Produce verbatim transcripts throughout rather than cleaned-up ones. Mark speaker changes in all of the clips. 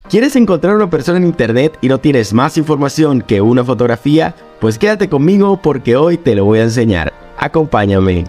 Speaker 1: ¿Quieres encontrar a una persona en internet y no tienes más información que una fotografía? Pues quédate conmigo porque hoy te lo voy a enseñar. Acompáñame.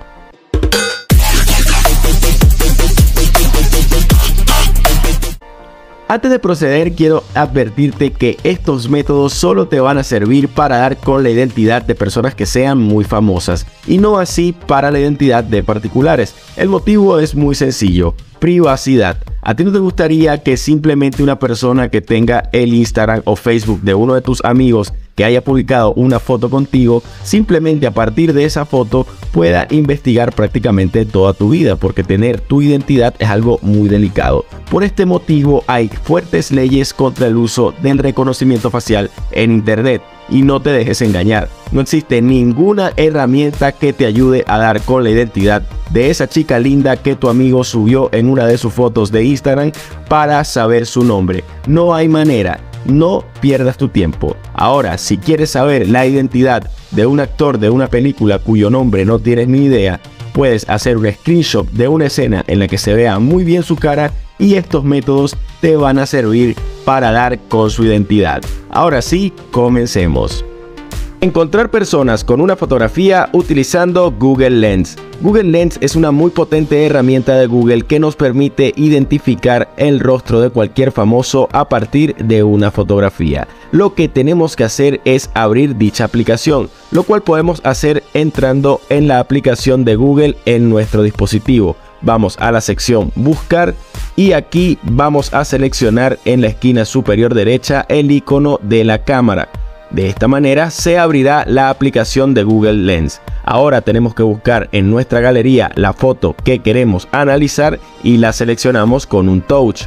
Speaker 1: Antes de proceder, quiero advertirte que estos métodos solo te van a servir para dar con la identidad de personas que sean muy famosas y no así para la identidad de particulares. El motivo es muy sencillo: privacidad. ¿A ti no te gustaría que simplemente una persona que tenga el Instagram o Facebook de uno de tus amigos que haya publicado una foto contigo, simplemente a partir de esa foto pueda investigar prácticamente toda tu vida? Porque tener tu identidad es algo muy delicado. Por este motivo hay fuertes leyes contra el uso del reconocimiento facial en internet. Y no te dejes engañar, no existe ninguna herramienta que te ayude a dar con la identidad de esa chica linda que tu amigo subió en una de sus fotos de Instagram para saber su nombre. No hay manera, no pierdas tu tiempo. Ahora, si quieres saber la identidad de un actor de una película cuyo nombre no tienes ni idea, puedes hacer un screenshot de una escena en la que se vea muy bien su cara y estos métodos te van a servir para dar con su identidad. Ahora sí, comencemos. Encontrar personas con una fotografía utilizando Google Lens. Google Lens es una muy potente herramienta de Google que nos permite identificar el rostro de cualquier famoso a partir de una fotografía. Lo que tenemos que hacer es abrir dicha aplicación, lo cual podemos hacer entrando en la aplicación de Google en nuestro dispositivo. Vamos a la sección Buscar y aquí vamos a seleccionar en la esquina superior derecha el icono de la cámara. De esta manera se abrirá la aplicación de Google Lens. Ahora tenemos que buscar en nuestra galería la foto que queremos analizar y la seleccionamos con un touch.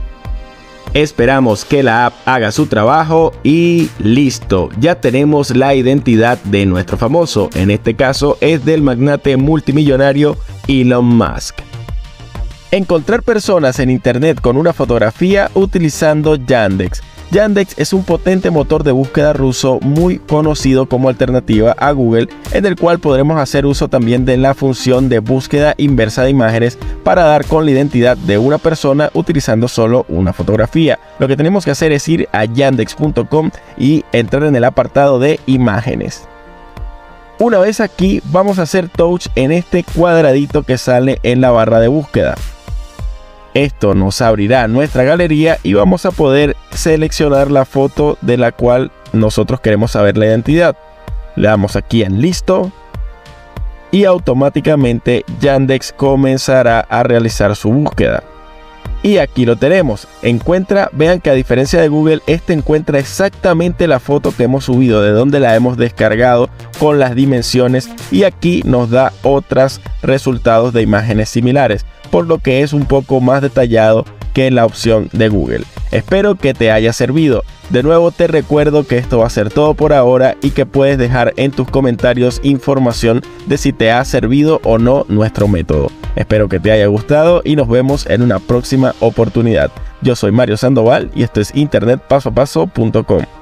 Speaker 1: Esperamos que la app haga su trabajo y listo, ya tenemos la identidad de nuestro famoso. En este caso es del magnate multimillonario Elon Musk. Encontrar personas en internet con una fotografía utilizando Yandex. Yandex es un potente motor de búsqueda ruso muy conocido como alternativa a Google, en el cual podremos hacer uso también de la función de búsqueda inversa de imágenes para dar con la identidad de una persona utilizando solo una fotografía. Lo que tenemos que hacer es ir a yandex punto com y entrar en el apartado de imágenes. Una vez aquí vamos a hacer touch en este cuadradito que sale en la barra de búsqueda. Esto nos abrirá nuestra galería y vamos a poder seleccionar la foto de la cual nosotros queremos saber la identidad. Le damos aquí en listo y automáticamente Yandex comenzará a realizar su búsqueda. Y aquí lo tenemos. Encuentra, vean que a diferencia de Google, este encuentra exactamente la foto que hemos subido, de donde la hemos descargado, con las dimensiones, y aquí nos da otros resultados de imágenes similares, por lo que es un poco más detallado que la opción de Google. Espero que te haya servido. De nuevo te recuerdo que esto va a ser todo por ahora y que puedes dejar en tus comentarios información de si te ha servido o no nuestro método. Espero que te haya gustado y nos vemos en una próxima oportunidad. Yo soy Mario Sandoval y esto es internet paso a paso punto com.